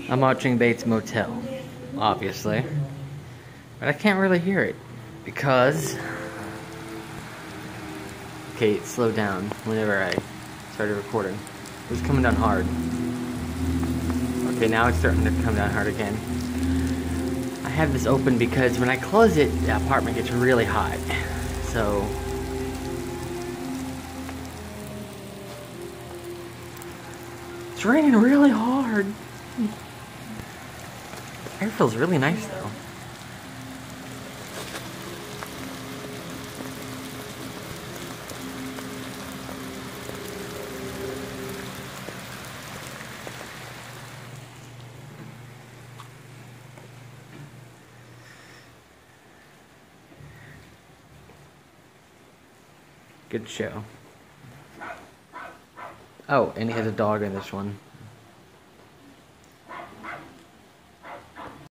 I'm watching Bates Motel, obviously. But I can't really hear it because... Okay, it slowed down whenever I started recording. It was coming down hard. Okay, now it's starting to come down hard again. I have this open because when I close it, the apartment gets really hot. So... It's raining really hard. Air feels really nice though. Good show. Oh, and he has a dog in this one.